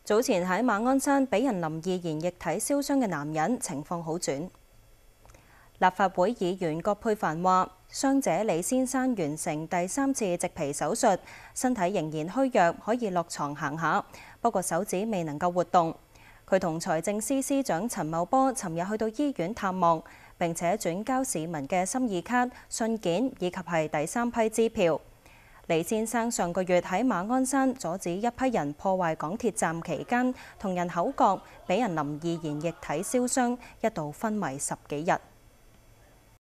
早前喺馬鞍山俾人淋易燃液體燒傷嘅男人情況好轉。立法會議員葛珮帆話：傷者李先生完成第3次植皮手術，身體仍然虛弱，可以落床行下，不過手指未能夠活動。佢同財政司司長陳茂波尋日去到醫院探望，並且轉交市民嘅心意卡、信件以及係第3批支票。李先生上個月喺馬鞍山阻止一批人破壞港鐵站期間，同人口角，俾人淋易燃液體燒傷，一度昏迷10幾日。